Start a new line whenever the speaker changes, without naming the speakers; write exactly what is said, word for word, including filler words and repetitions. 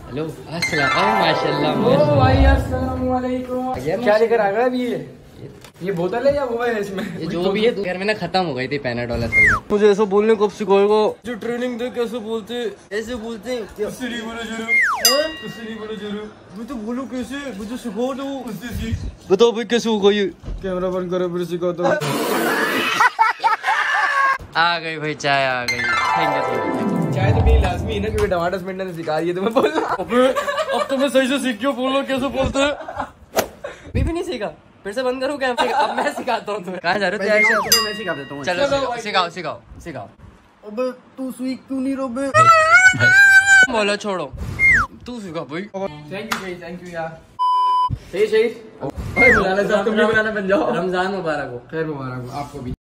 Hello अस्सलाम माशाल्लाह।
ओ भाई अस्सलाम वालेकुम। क्या लेकर आ गया अभी ये ये बोतल है या वो है इसमें?
ये जो भी है घर में ना खत्म हो गई थी पैनाडोल असल में।
मुझे ऐसा बोलने कब सिखाएगा? जो ट्रेनिंग दे कैसे बोलते ऐसे बोलते हैं।
उससे नहीं बोलो जरूर, उससे नहीं बोलो जरूर।
मैं तो बोलूं कैसे? मुझे सिखा दो।
उससे सीख।
बताओ भाई कैसे होगा ये? कैमरा बंद करो फिर सिखाता हूँ।
आ गई भाई चाय आ गई। Thank you thank you.
चाय तो कहीं लाजमी है ना क्योंकि टमाटर समेटने ने सिखा रही है तुम्हें बोलना।
अब तो मैं सही से सीख क्यों बोल रहा हूँ कैसे बोलते हैं?
अभी भी नहीं सीखा? फिर से बंद करूँ क्या? अब मैं सिखाता हूँ तुम्हें। कहाँ जा रहे हो?
तुम्हें मैं सिखा देता हूँ।
चलो सिखाओ सिखाओ सिखाओ सिखाओ।
अबे तू सीख क्यों नहीं रहा बे?
बोलो छोड़ो तू सिखा भाई।
थैंक यू भाई, थैंक यू यार। सही सही। भाई बुलाना, सब तुम भी बुलाना बन जाओ।
रमजान मुबारक हो।
खैर मुबारक हो आपको भी।